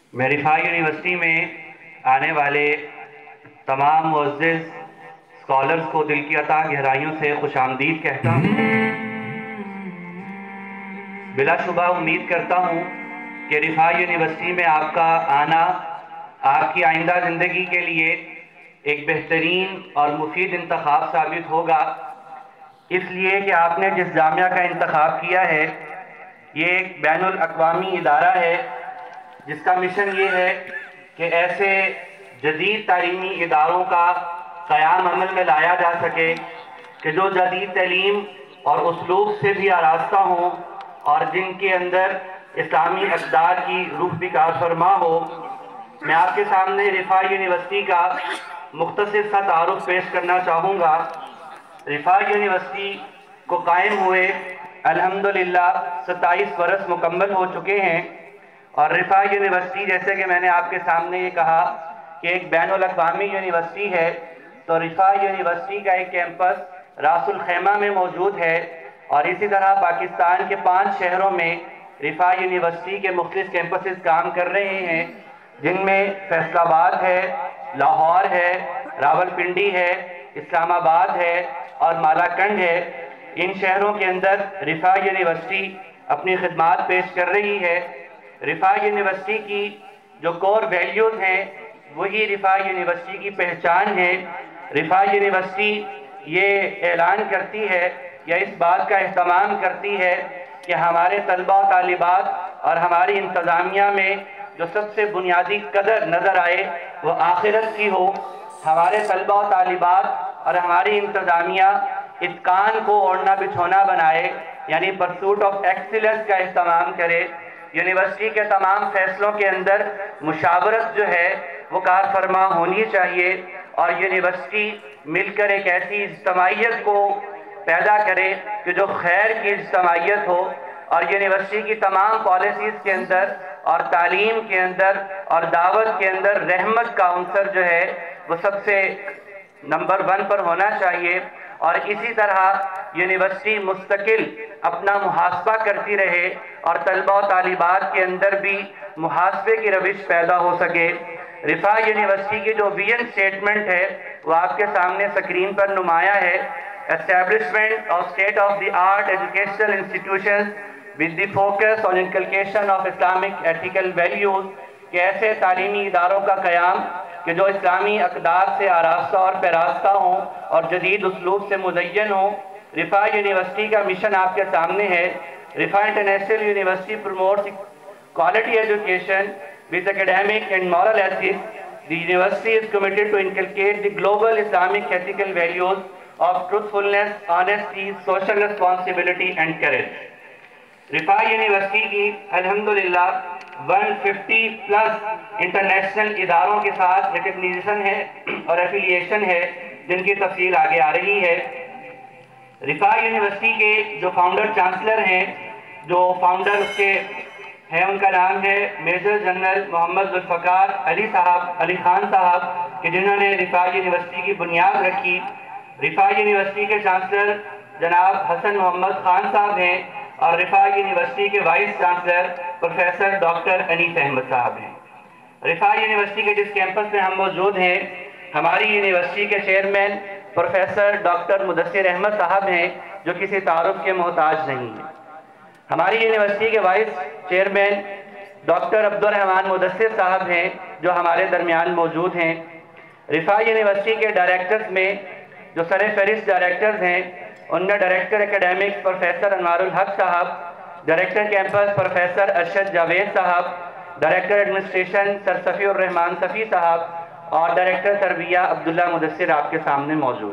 میں رفاع یونیورسٹی میں آنے والے تمام معزز اسکالرز کو دل کی عطا گہرائیوں سے خوش آمدید کہتا ہوں۔ بلا شبہ امید کرتا ہوں کہ رفاع یونیورسٹی میں آپ کا آنا آپ کی آئندہ زندگی کے لیے ایک بہترین اور مفید انتخاب ثابت ہوگا، اس لیے کہ آپ نے جس جامعہ کا انتخاب کیا ہے یہ ایک بین الاقوامی ادارہ ہے جس کا مشن یہ ہے کہ ایسے جدید تعلیمی اداروں کا قیام عمل میں لایا جا سکے کہ جو جدید تعلیم اور اسلوب سے بھی آراستہ ہوں اور جن کے اندر اسلامی اقدار کی روح بھی کار فرما ہو۔ میں آپ کے سامنے رفاع یونیورسٹی کا مختصر سا تعارف پیش کرنا چاہوں گا۔ رفاع یونیورسٹی کو قائم ہوئے الحمدللہ 27 برس مکمل ہو چکے ہیں، اور رفاع یونیورسٹی جیسے کہ میں نے آپ کے سامنے یہ کہا کہ ایک بین الاقوامی یونیورسٹی ہے، تو رفاع یونیورسٹی کا ایک کیمپس راس الخیمہ میں موجود ہے، اور اسی طرح پاکستان کے 5 شہروں میں رفاع یونیورسٹی کے مختلف کیمپسز کام کر رہے ہیں، جن میں فیصل آباد ہے، لاہور ہے، راولپنڈی ہے، اسلام آباد ہے اور مالاکنڈ ہے۔ ان شہروں کے اندر رفاع یونیورسٹی اپنی خدمات پیش کر رہی ہے۔ رفاع یونیورسٹی کی جو کور ویلیوز ہیں وہی رفاع یونیورسٹی کی پہچان ہے۔ رفاع یونیورسٹی یہ اعلان کرتی ہے یا اس بات کا اہتمام کرتی ہے کہ ہمارے طلبہ و طالبات اور ہماری انتظامیہ میں جو سب سے بنیادی قدر نظر آئے وہ آخرت کی ہو۔ ہمارے طلبہ و طالبات اور ہماری انتظامیہ اتقان کو اوڑھنا بچھونا بنائے، یعنی پرسوٹ آف ایکسیلنس کا اہتمام کرے۔ یونیورسٹی کے تمام فیصلوں کے اندر مشاورت جو ہے وہ کار فرما ہونی چاہیے، اور یونیورسٹی مل کر ایک ایسی اجتماعیت کو پیدا کرے کہ جو خیر کی اجتماعیت ہو، اور یونیورسٹی کی تمام پالیسیز کے اندر اور تعلیم کے اندر اور دعوت کے اندر رحمت کا عنصر جو ہے وہ سب سے نمبر 1 پر ہونا چاہیے، اور اسی طرح یونیورسٹی مستقل اپنا محاسبہ کرتی رہے اور طلبہ و طالبات کے اندر بھی محاسبے کی روش پیدا ہو سکے۔ رفاع یونیورسٹی کی جو ویژن سٹیٹمنٹ ہے وہ آپ کے سامنے سکرین پر نمایاں ہے۔ Establishment of state-of-the-art educational institutions with the focus on inculcation of Islamic ethical values، کہ ایسے تعلیمی اداروں کا قیام کہ جو اسلامی اقدار سے آراستہ اور پیراستہ ہوں اور جدید اسلوب سے مزین ہوں۔ رفاع یونیورسٹی کا مشن آپ کے سامنے ہے۔ Riphah international university promotes quality education with academic and moral ethics. The university is committed to inculcate the global Islamic ethical values of truthfulness, honesty, social responsibility and courage۔ Riphah university کی الحمدللہ 150 plus international اداروں کے ساتھ recognition ہے اور affiliation ہے، جن کی تفصیل آگے آ رہی ہے۔ رفاع یونیورسٹی کے جو فاؤنڈر چانسلر ہیں، جو فاؤنڈر اس کے ہیں، ان کا نام ہے میجر جنرل محمد ذوالفقار علی خان صاحب، کہ جنہوں نے رفاع یونیورسٹی کی بنیاد رکھی۔ رفاع یونیورسٹی کے چانسلر جناب حسن محمد خان صاحب ہیں، اور رفاع یونیورسٹی کے vice chancellor professor doctor Anees Ahmed sahab ہیں۔ رفاع یونیورسٹی کے جس کیمپس میں ہم موجود ہیں، ہماری یونیورسٹی کے chairman professor doctor Mudassar Ahmed sahab ہیں، جو کسی تعارف کے محتاج نہیں ہیں۔ ہماری یونیورسٹی کے vice chairman doctor Abdul Rehman Mudassar sahab ہیں، جو ہمارے درمیان موجود ہیں۔ رفاع یونیورسٹی کے ڈائریکٹرز میں جو سر فہرست ڈائریکٹرز ہیں، ان میں director academics professor Anwar ul Haq sahab, director campus professor Arshad Javed sahab, director administration sir Safi ur Rehman Safi sahab, اور ڈائریکٹر تربیہ عبداللہ مدثر آپ کے سامنے موجود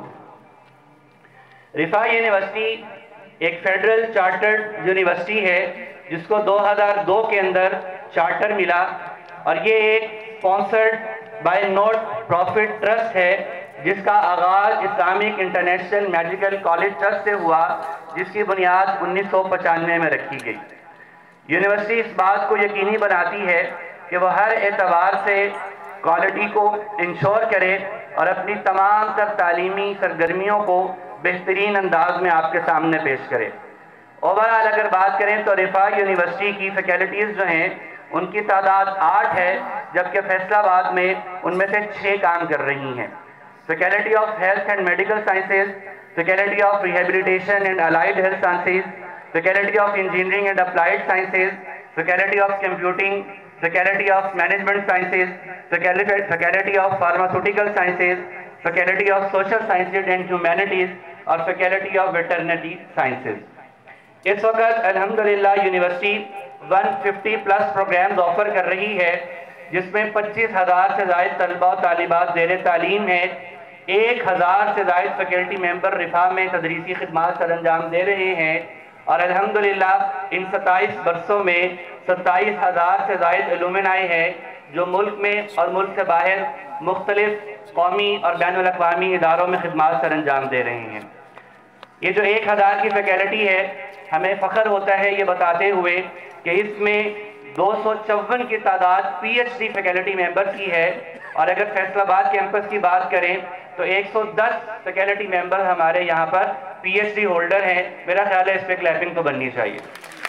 ہیں۔ رفاع یونیورسٹی ایک فیڈرل چارٹرڈ یونیورسٹی ہے جس کو 2002 کے اندر چارٹر ملا، اور یہ ایک sponsored by not profit trust ہے، جس کا آغاز Islamic international medical college trust سے ہوا، جس کی بنیاد 1995 میں رکھی گئی۔ یونیورسٹی اس بات کو یقینی بناتی ہے کہ وہ ہر اعتبار سے کوالٹی کو انشور کرے اور اپنی تمام تر تعلیمی سرگرمیوں کو بہترین انداز میں آپ کے سامنے پیش کرے۔ اوورآل اگر بات کریں تو رفاع یونیورسٹی کی فیکلٹیز جو ہیں ان کی تعداد 8 ہے، جبکہ فیصل آباد میں ان میں سے 6 کام کر رہی ہیں۔ Faculty of health and medical sciences, faculty of rehabilitation and allied health sciences, faculty of engineering and applied sciences, faculty of computing, faculty of management sciences, faculty of pharmaceutical sciences, faculty of social sciences and humanities اور faculty of veterinary sciences. اس وقت الحمدللہ university 150 plus programmes offer کر رہی ہے، جس میں 25,000 سے زائد طلبہ و طالبات زیر تعلیم ہیں۔ 1,000 سے زائد فیکلٹی ممبر رفاع میں تدریسی خدمات سر انجام دے رہے ہیں، اور الحمدللہ ان 27 برسوں میں 27,000 سے زائد الومنائی ہیں جو ملک میں اور ملک سے باہر مختلف قومی اور بین الاقوامی اداروں میں خدمات سر انجام دے رہے ہیں۔ یہ جو 1,000 کی فیکلٹی ہے، ہمیں فخر ہوتا ہے یہ بتاتے ہوئے کہ اس میں 254 کی تعداد P H D faculty member کی ہے، اور اگر فیصل آباد کیمپس کی بات کریں تو 110 فیکلٹی ممبر ہمارے یہاں پر پی ایچ ڈی ہولڈر ہیں۔ میرا خیال ہے اس پہ کلیپنگ تو بننی چاہیے۔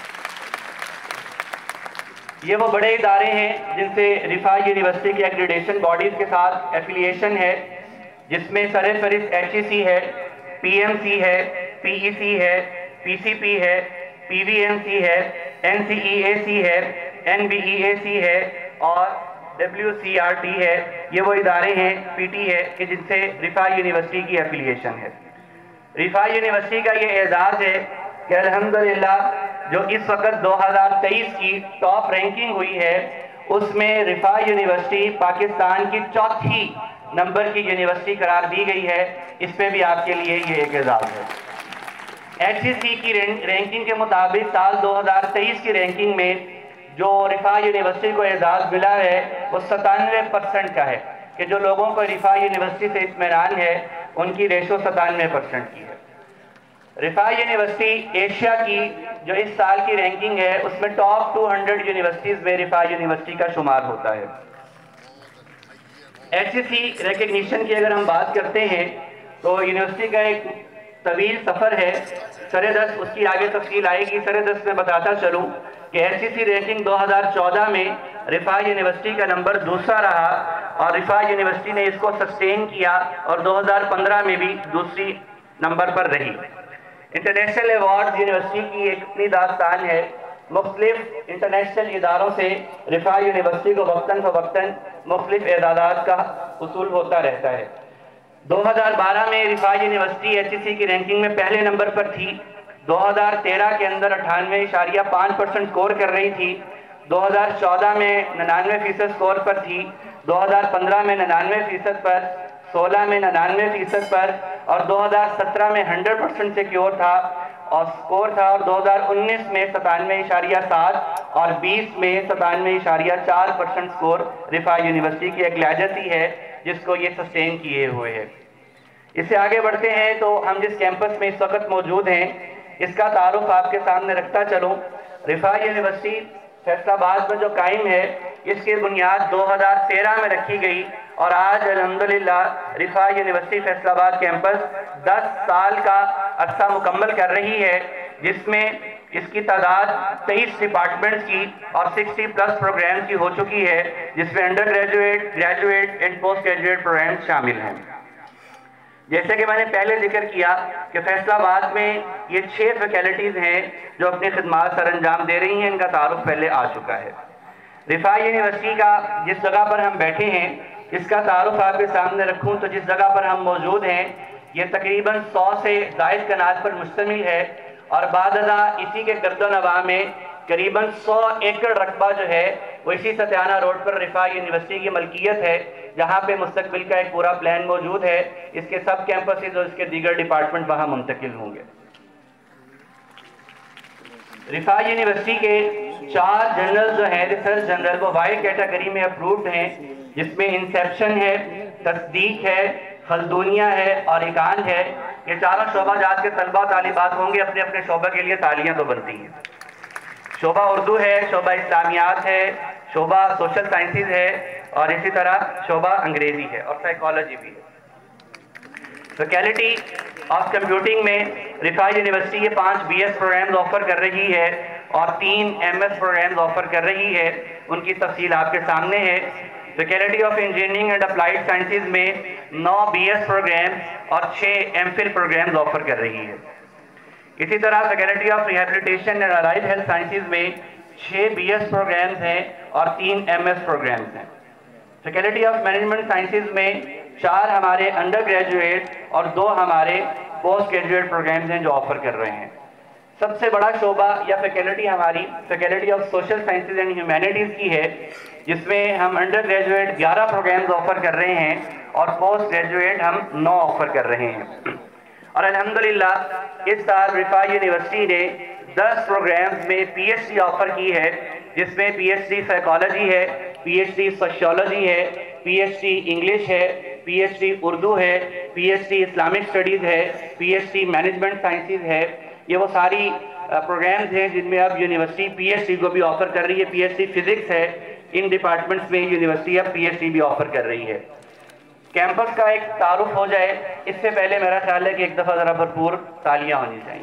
یہ وہ بڑے ادارے ہیں جن سے رفاع یونیورسٹی کی ایکریڈیشن باڈیز کے ساتھ ایفیلیشن ہے، جس میں سر فہرست ایچ ای سی ہے، پی ایم سی ہے، پی ای سی ہے، پی سی پی ہے، پی وی این سی ہے، این سی ای اے سی ہے، این بی ای اے سی ہے اور ڈبلیو سی آر ٹی ہے۔ یہ وہ ادارے ہیں، پی ٹی ہے، کہ جن سے رفاع یونیورسٹی کی ایفیلیشن ہے۔ رفاع یونیورسٹی کا یہ اعزاز ہے کہ الحمدللہ جو اس وقت 2023 کی ٹاپ رینکنگ ہوئی ہے، اس میں رفاع یونیورسٹی پاکستان کی 4تھی نمبر کی یونیورسٹی قرار دی گئی ہے۔ اس پہ بھی آپ کے لیے یہ ایک اعزاز ہے۔ ایچ ای سی کی رینکنگ کے مطابق سال 2023 کی رینکنگ میں جو رفاع یونیورسٹی کو اعزاز ملا ہے وہ 97% کا ہے، کہ جو لوگوں کو رفاع یونیورسٹی سے اطمینان ہے ان کی ریشو 97% کی ہے۔ رفاع یونیورسٹی ایشیا کی جو اس سال کی رینکنگ ہے اس میں ٹاپ 200 یونیورسٹیز میں رفاع یونیورسٹی کا شمار ہوتا ہے۔ ایچ ای سی ریکگنیشن کی اگر ہم بات کرتے ہیں تو یونیورسٹی کا ایک طویل سفر ہے۔ سر-دست اس کی آگے تفصیل آئے گی، سر-دست میں بتاتا چلوں کہ ایچ ای سی رینکنگ 2014 میں رفاع یونیورسٹی کا نمبر 2 رہا، اور رفاع یونیورسٹی نے اس کو سسٹین کیا اور 2015 میں بھی دوسری نمبر پر رہی۔ انٹرنیشنل ایوارڈز یونیورسٹی کی ایک اپنی داستان ہے۔ مختلف انٹرنیشنل اداروں سے رفاع یونیورسٹی کو وقتاً فوقتاً مختلف اعزازات کا حصول ہوتا رہتا ہے۔ 2012 میں رفاع یونیورسٹی ایچ ای سی کی رینکنگ میں پہلے نمبر پر تھی۔ 2013 کے اندر 98.5% سکور کر رہی تھی۔ 2014 میں 99% سکور پر تھی۔ 2015 میں 99% پر، 16 میں 99% پر، اور 2017 میں 100% سیکیور تھا اور سکور تھا، اور 2019 میں 97.7 اور 20 میں 97.4% سکور رفاع یونیورسٹی کی ایک لیجسی ہے جس کو یہ سسٹین کیے ہوئے ہے۔ اس سے آگے بڑھتے ہیں تو ہم جس کیمپس میں اس وقت موجود ہیں اس کا تعارف آپ کے سامنے رکھتا چلوں۔ رفاع یونیورسٹی فیصل آباد میں جو قائم ہے اس کی بنیاد 2013 میں رکھی گئی، اور آج الحمدللہ رفاع یونیورسٹی فیصل آباد کیمپس 10 سال کا عرصہ مکمل کر رہی ہے، جس میں اس کی تعداد 23 ڈپارٹمنٹس کی اور 60 پلس پروگرامز کی ہو چکی ہے، جس میں undergraduate, graduate and postgraduate programmes شامل ہیں۔ جیسے کہ میں نے پہلے ذکر کیا کہ فیصل آباد میں یہ 6 فیکلٹیز ہیں جو اپنی خدمات سر انجام دے رہی ہیں، ان کا تعارف پہلے آ چکا ہے۔ رفاع یونیورسٹی کا جس جگہ پر ہم بیٹھے ہیں اس کا تعارف آپ کے سامنے رکھوں تو جس جگہ پر ہم موجود ہیں یہ تقریباً 100 سے زائد کنال پر مشتمل ہے، اور بعد ازاں اسی کے گرد و نواح میں قریباً 100 ایکڑ رقبہ جو ہے وہ اسی ستیانہ روڈ پر رفاع یونیورسٹی کی ملکیت ہے، جہاں پہ مستقبل کا ایک پورا پلان موجود ہے۔ اس کے سب کیمپسز اور اس کے دیگر ڈپارٹمنٹ وہاں منتقل ہوں گے۔ رفاع یونیورسٹی کے 4 جنرل جو ہیں ریسرچ جنرل وہ وائی کیٹیگری میں اپرووڈ ہیں، جس میں انسیپشن ہے، تصدیق ہے، خلدونیہ ہے اور ایکانت ہے۔ یہ چاروں شعبہ جات کے طلبہ طالبات ہوں گے، اپنے اپنے شعبہ کے لیے تالیاں تو بنتی ہیں۔ شعبہ اردو ہے، شعبہ اسلامیات ہے، شعبہ سوشل سائنسز ہے، اور اسی طرح شعبہ انگریزی ہے اور سائیکالوجی بھی ہے۔ فیکلٹی آف کمپیوٹنگ میں رفاع یونیورسٹی یہ 5 BS پروگرامز آفر کر رہی ہے، اور 3 MS پروگرامز آفر کر رہی ہے، ان کی تفصیل آپ کے سامنے ہے۔ Faculty of engineering and applied sciences میں 9 BS پروگرامز اور 6 MPhil پروگرامز آفر کر رہی ہے۔ اسی طرح faculty of rehabilitation and allied health sciences میں 6 BS پروگرامز ہیں اور 3 MS پروگرامز ہیں۔ فیکلٹی آف مینجمنٹ سائنسز میں 4 ہمارے انڈر گریجویٹ اور 2 ہمارے پوسٹ گریجویٹ پروگرامز ہیں جو آفر کر رہے ہیں۔ سب سے بڑا شعبہ یا فیکلٹی ہماری faculty of social sciences and humanities کی ہے، جس میں ہم انڈر گریجویٹ 11 پروگرامز آفر کر رہے ہیں اور پوسٹ گریجویٹ ہم 9 آفر کر رہے ہیں۔ اور الحمدللہ اس سال رفاح یونیورسٹی نے 10 پروگرامز میں PhD آفر کی ہے، جس میں PhD سائیکالوجی ہے، PhD سوشیولوجی ہے، PhD انگلش ہے، PhD اردو ہے، PhD اسلامک اسٹڈیز ہے، PhD مینجمنٹ سائنسز ہے۔ یہ وہ ساری پروگرامز ہیں جن میں اب یونیورسٹی PhD کو بھی آفر کر رہی ہے۔ PhD فزکس ہے، ان ڈپارٹمنٹس میں یونیورسٹی اب PhD بھی آفر کر رہی ہے۔ کیمپس کا ایک تعارف ہو جائے اس سے پہلے میرا خیال ہے کہ ایک دفعہ ذرا بھرپور تالیاں ہونی چاہیے۔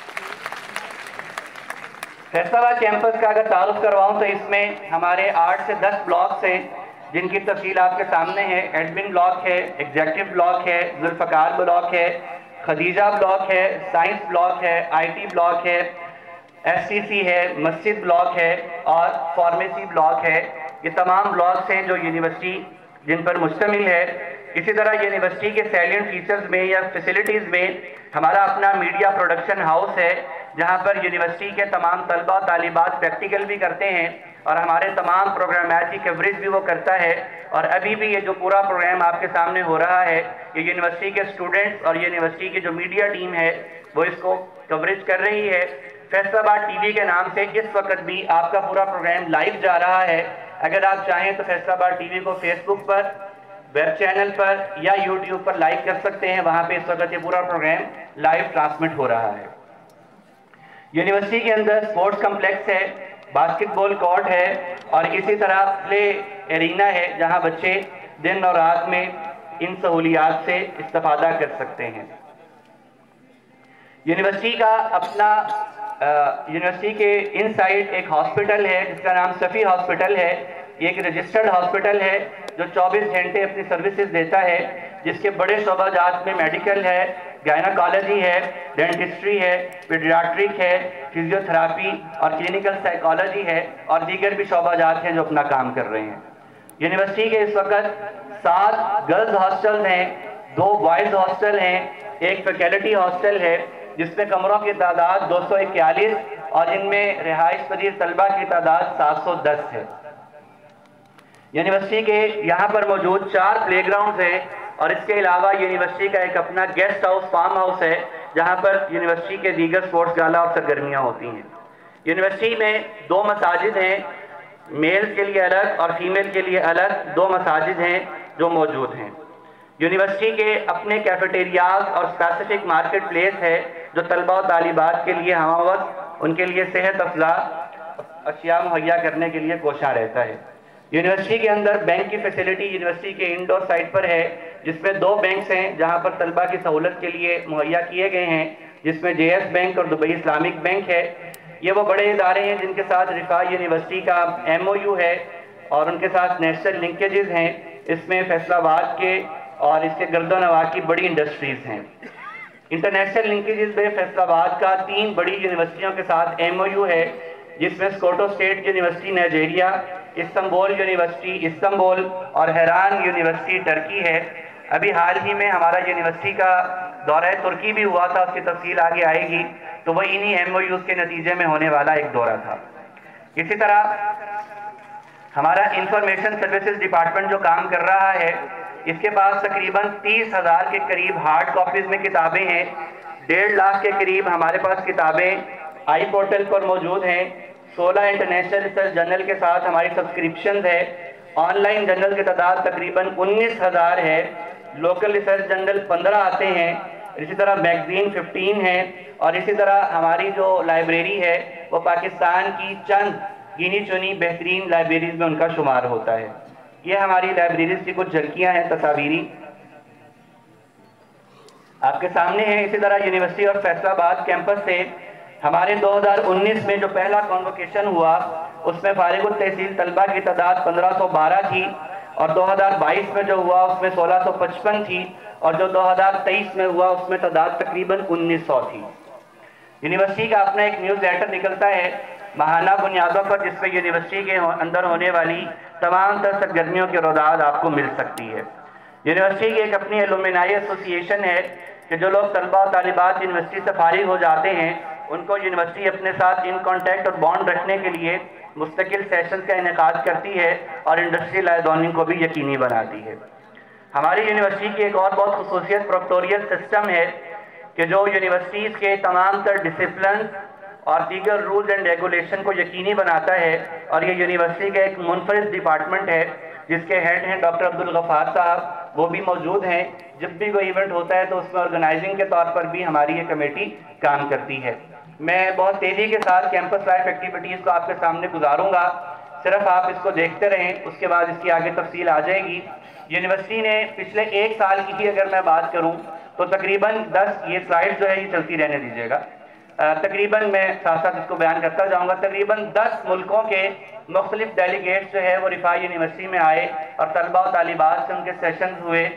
فیصل آباد کیمپس کا اگر تعارف کرواؤں تو اس میں ہمارے 8 سے 10 بلاکس ہیں جن کی تفصیل آپ کے سامنے ہے۔ ایڈمن بلاک ہے، ایگزیکٹو بلاک ہے، ذوالفقار بلاک ہے، خدیجہ بلاک ہے، سائنس بلاک ہے، IT بلاک ہے، STC ہے، مسجد بلاک ہے اور فارمیسی بلاک ہے۔ یہ تمام بلاکس ہیں جو یونیورسٹی جن پر مشتمل ہے۔ اسی طرح یونیورسٹی کے سیلینٹ فیچرز میں یا فیسلٹیز میں ہمارا اپنا میڈیا پروڈکشن ہاؤس ہے، جہاں پر یونیورسٹی کے تمام طلبہ و طالبات پریکٹیکل بھی کرتے ہیں اور ہمارے تمام پروگرامات کی کوریج بھی وہ کرتا ہے۔ اور ابھی بھی یہ جو پورا پروگرام آپ کے سامنے ہو رہا ہے، یہ یونیورسٹی کے اسٹوڈنٹس اور یونیورسٹی کی جو میڈیا ٹیم ہے وہ اس کو کوریج کر رہی ہے۔ فیصل آباد TV کے نام سے اس وقت بھی آپ کا پورا پروگرام لائیو جا رہا ہے۔ اگر آپ چاہیں تو فیصل آباد TV کو فیس بک پر، ویب چینل پر یا YouTube پر لائک کر سکتے ہیں، وہاں پہ اس وقت یہ پورا پروگرام لائیو ٹرانسمٹ ہو رہا ہے۔ یونیورسٹی کے اندر سپورٹس کمپلیکس ہے، باسکٹ بال کورٹ ہے اور اسی طرح پلے ایرینا ہے جہاں بچے دن اور رات میں ان سہولیات سے استفادہ کر سکتے ہیں۔ یونیورسٹی کا اپنا یونیورسٹی کے ان سائڈ ایک ہاسپٹل ہے جس کا نام صفی ہاسپٹل ہے۔ یہ ایک رجسٹرڈ ہاسپٹل ہے جو 24 گھنٹے اپنی سروسز دیتا ہے، جس کے بڑے شعبہ جات میں میڈیکل ہے، گائناکالوجی ہے، ڈینٹسٹری ہے، پیڈیاٹرک ہے، فزیوتھراپی اور کلینکل سائیکالوجی ہے اور دیگر بھی شعبہ جات ہیں جو اپنا کام کر رہے ہیں۔ یونیورسٹی کے اس وقت 7 گرلز ہاسٹل ہیں، 2 بوائز ہاسٹل ہیں، ایک فیکلٹی ہاسٹل ہے جس میں کمروں کی تعداد 241 اور ان میں رہائش پذیر طلبہ کی تعداد 710 ہے۔ یونیورسٹی کے یہاں پر موجود 4 پلے گراؤنڈز ہیں اور اس کے علاوہ یونیورسٹی کا ایک اپنا گیسٹ ہاؤس فارم ہاؤس ہے جہاں پر یونیورسٹی کے دیگر سپورٹس گالا اور سرگرمیاں ہوتی ہیں۔ یونیورسٹی میں 2 مساجد ہیں، میل کے لیے الگ اور فیمیل کے لیے الگ 2 مساجد ہیں جو موجود ہیں۔ یونیورسٹی کے اپنے کیفیٹیریاز اور اسپیسیفک مارکیٹ پلیس ہے جو طلبہ و طالبات کے لیے ہمہ وقت ان کے لیے صحت افزا اشیاء مہیا کرنے کے لیے کوشاں رہتا ہے۔ یونیورسٹی کے اندر بینک کی فیسلٹی یونیورسٹی کے انڈور سائٹ پر ہے، جس میں 2 بینکس ہیں جہاں پر طلبہ کی سہولت کے لیے مہیا کیے گئے ہیں، جس میں JS بینک اور دبئی اسلامک بینک ہے۔ یہ وہ بڑے ادارے ہیں جن کے ساتھ رفاح یونیورسٹی کا MOU ہے اور ان کے ساتھ نیشنل لنکیجز ہیں۔ اس میں فیصل آباد کے اور اس کے گرد و نواح کی بڑی انڈسٹریز ہیں۔ انٹرنیشنل لنکیجز میں فیصل آباد کا 3 بڑی یونیورسٹیوں کے ساتھ MOU ہے، جس میں Sokoto state university Nigeria, Istanbul university Istanbul اور حیران یونیورسٹی ٹرکی ہے۔ ابھی حال ہی میں ہمارا یونیورسٹی کا دورہ ترکی بھی ہوا تھا، اس کی تفصیل آگے آئے گی، تو وہ انہی MOUs کے نتیجے میں ہونے والا ایک دورہ تھا۔ اسی طرح ہمارا انفارمیشن سروسز ڈپارٹمنٹ جو کام کر رہا ہے، اس کے پاس تقریباً 30,000 کے قریب ہارڈ کاپیز میں کتابیں ہیں، 1.5 لاکھ کے قریب ہمارے پاس کتابیں آئی پورٹل پر موجود ہیں، 16 انٹرنیشنل ریسرچ جرنل کے ساتھ ہماری سبسکرپشنز ہے، آن لائن جرنل کی تعداد تقریباً 19,000 ہے، لوکل ریسرچ جرنل 15 آتے ہیں، اسی طرح میگزین 15 ہیں اور اسی طرح ہماری جو لائبریری ہے وہ پاکستان کی چند گنی چنی بہترین لائبریریز میں ان کا شمار ہوتا ہے۔ یہ ہماری لائبریریز کی کچھ جھلکیاں ہیں تصاویری آپ کے سامنے ہیں۔ اسی طرح یونیورسٹی آف فیصل آباد کیمپس سے ہمارے 2019 میں جو پہلا کنووکیشن ہوا اس میں فارغ التحصیل طلبہ کی تعداد 1512 تھی، اور 2022 میں جو ہوا اس میں 1655 تھی، اور جو 2023 میں ہوا اس میں تعداد تقریباً 1900 تھی۔ یونیورسٹی کا اپنا ایک نیوز لیٹر نکلتا ہے ماہانہ بنیادوں پر، جس میں یونیورسٹی کے اندر ہونے والی تمام تر سرگرمیوں کی روایت آپ کو مل سکتی ہے۔ یونیورسٹی کی ایک اپنی ایلومنائی ایسوسی ایشن ہے کہ جو لوگ طلبہ و طالبات یونیورسٹی سے فارغ ہو جاتے ہیں ان کو یونیورسٹی اپنے ساتھ ان کانٹیکٹ اور بانڈ رکھنے کے لیے مستقل سیشنز کا انعقاد کرتی ہے اور انڈسٹری لائزوننگ کو بھی یقینی بناتی ہے۔ ہماری یونیورسٹی کی ایک اور بہت خصوصیت پروکٹوریل سسٹم ہے کہ جو یونیورسٹیز کے تمام تر ڈسپلن اور دیگر رولز اینڈ ریگولیشن کو یقینی بناتا ہے، اور یہ یونیورسٹی کا ایک منفرد ڈپارٹمنٹ ہے جس کے ہیڈ ہیں ڈاکٹر عبدالغفار صاحب، وہ بھی موجود ہیں۔ جب بھی کوئی ایونٹ ہوتا ہے تو اس میں آرگنائزنگ کے طور پر بھی ہماری یہ کمیٹی کام کرتی ہے۔ میں بہت تیزی کے ساتھ کیمپس لائف ایکٹیویٹیز کو آپ کے سامنے گزاروں گا، صرف آپ اس کو دیکھتے رہیں، اس کے بعد اس کی آگے تفصیل آ جائے گی۔ یونیورسٹی نے پچھلے ایک سال کی ہی اگر میں بات کروں تو تقریباً 10 یہ سلائڈ جو ہے یہ چلتی رہنے دیجیے گا، تقریباً میں ساتھ ساتھ اس کو بیان کرتا جاؤں گا، تقریباً 10 ملکوں کے مختلف ڈیلیگیٹس جو ہے وہ رفاعی یونیورسٹی میں آئے اور طلبہ و طالبات سے ان کے سیشنز ہوئے،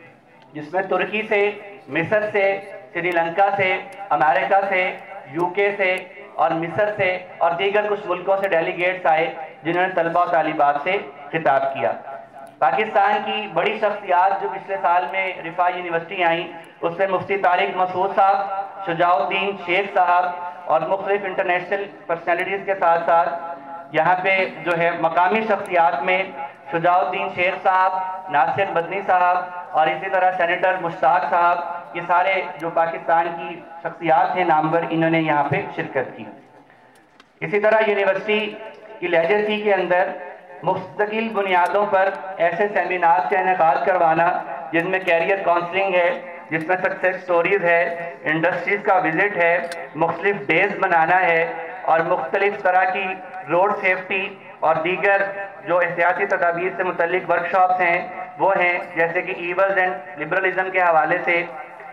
جس میں ترکی سے، مصر سے، سری لنکا سے، امریکہ سے، UK سے اور مصر سے اور دیگر کچھ ملکوں سے ڈیلیگیٹس آئے جنہوں نے طلبہ و طالبات سے خطاب کیا۔ پاکستان کی بڑی شخصیات جو پچھلے سال میں رفاعی یونیورسٹی آئیں اس میں مفتی طارق مسعود صاحب، شجاع الدین شیخ صاحب اور مختلف انٹرنیشنل پرسنالٹیز کے ساتھ ساتھ یہاں پہ جو ہے مقامی شخصیات میں شجاع الدین شیخ صاحب، ناصر مدنی صاحب اور اسی طرح سینیٹر مشتاق صاحب، یہ سارے جو پاکستان کی شخصیات ہیں نامور، انہوں نے یہاں پہ شرکت کی۔ اسی طرح یونیورسٹی کی لیجیسی کے اندر مستقل بنیادوں پر ایسے سیمینار کا انعقاد کروانا جن میں کیریئر کاؤنسلنگ ہے، جس میں سکسیس سٹوریز ہے، انڈسٹریز کا وزٹ ہے، مختلف ڈیز بنانا ہے اور مختلف طرح کی روڈ سیفٹی اور دیگر جو احتیاطی تدابیر سے متعلق ورکشاپس ہیں وہ ہیں، جیسے کہ ایولز اینڈ لبرلزم کے حوالے سے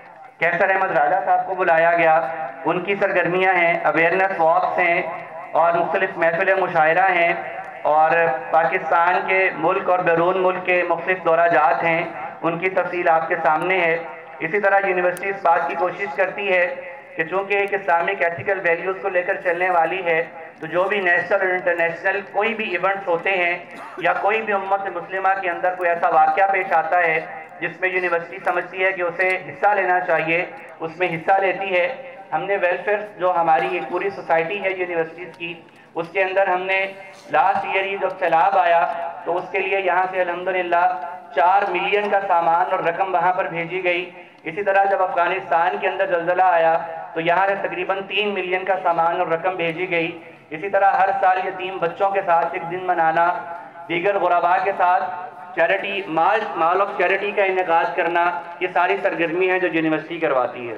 کیسر احمد راجہ صاحب کو بلایا گیا، ان کی سرگرمیاں ہیں، اویئرنیس واکس ہیں اور مختلف محفل مشاعرہ ہیں، اور پاکستان کے ملک اور بیرون ملک کے مختلف دورہ جات ہیں، ان کی تفصیل آپ کے سامنے ہے۔ اسی طرح یونیورسٹی اس بات کی کوشش کرتی ہے کہ چونکہ ایک اسلامک ایتھیکل ویلیوز کو لے کر چلنے والی ہے تو جو بھی نیشنل اور انٹرنیشنل کوئی بھی ایونٹس ہوتے ہیں یا کوئی بھی امت مسلمہ کے اندر کوئی ایسا واقعہ پیش آتا ہے جس میں یونیورسٹی سمجھتی ہے کہ اسے حصہ لینا چاہیے، اس میں حصہ لیتی ہے۔ ہم نے ویلفیئر جو ہماری ایک پوری سوسائٹی ہے یونیورسٹیز کی، اس کے اندر ہم نے لاسٹ ایئر ہی جب سیلاب آیا تو اس کے لیے یہاں سے الحمدللہ 4 ملین کا سامان اور رقم وہاں پر بھیجی گئی۔ اسی طرح جب افغانستان کے اندر زلزلہ آیا تو یہاں سے تقریباً 3 ملین کا سامان اور رقم بھیجی گئی۔ اسی طرح ہر سال یتیم بچوں کے ساتھ ایک دن منانا، دیگر غرباء کے ساتھ چیریٹی مال آف چیریٹی کا انعقاد کرنا، یہ ساری سرگرمی ہیں جو یونیورسٹی کرواتی ہے۔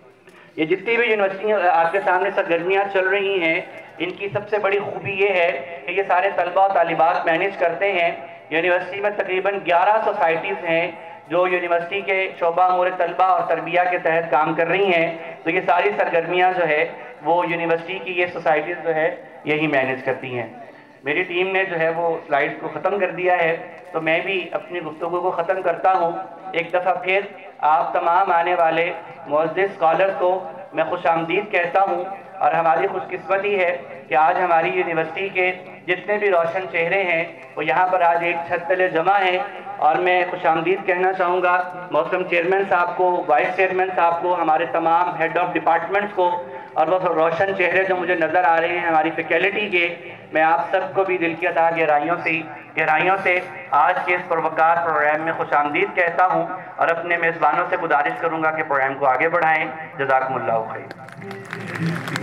یہ جتنی بھی یونیورسٹی آپ کے سامنے سرگرمیاں چل رہی ہیں، ان کی سب سے بڑی خوبی یہ ہے کہ یہ سارے طلبہ و طالبات مینیج کرتے ہیں۔ یونیورسٹی میں تقریباً 11 سوسائٹیز ہیں جو یونیورسٹی کے شعبہ امور طلبہ اور تربیہ کے تحت کام کر رہی ہیں، تو یہ ساری سرگرمیاں جو ہے وہ یونیورسٹی کی یہ سوسائٹیز جو ہے یہی مینیج کرتی ہیں۔ میری ٹیم نے جو ہے وہ سلائیڈز کو ختم کر دیا ہے، تو میں بھی اپنی گفتگو کو ختم کرتا ہوں۔ ایک دفعہ پھر آپ تمام آنے والے معزز اسکالرز کو میں خوش آمدید کہتا ہوں، اور ہماری خوش قسمتی ہے کہ آج ہماری یونیورسٹی کے جتنے بھی روشن چہرے ہیں وہ یہاں پر آج ایک چھت تلے جمع ہیں، اور میں خوش آمدید کہنا چاہوں گا محترم چیئرمین صاحب کو، وائس چیئرمین صاحب کو، ہمارے تمام ہیڈ آف ڈپارٹمنٹس کو، اور وہ روشن چہرے جو مجھے نظر آ رہے ہیں ہماری فیکلٹی کے، میں آپ سب کو بھی دل کی عطا گہرائیوں سے آج کے اس پروقار پروگرام میں خوش آمدید کہتا ہوں، اور اپنے میزبانوں سے گزارش کروں گا کہ پروگرام کو آگے بڑھائیں۔ جزاکم اللہ خیر۔